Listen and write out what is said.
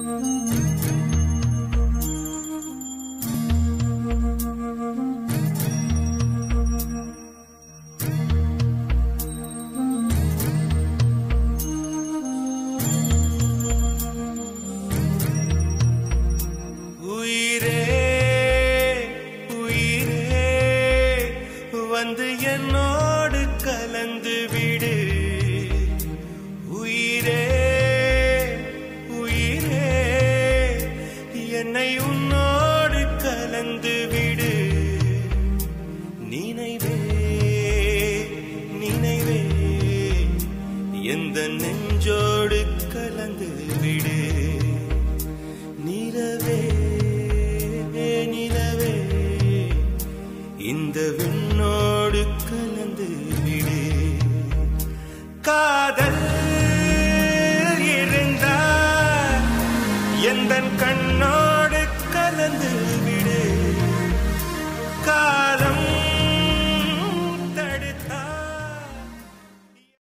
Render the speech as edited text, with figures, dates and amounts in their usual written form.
வந்து என்னோடு கலந்து விடு உயிரே உயிரே என்னை உன்னோடு கலந்து விடு நினைவே நினைவே எந்த நெஞ்சோடு கலந்து விடு நிலவே நிலவே இந்த விண்ணோடு கலந்து விடு காதல் இருந்தால் எந்தன் கண்ணோடு கலந்து விடு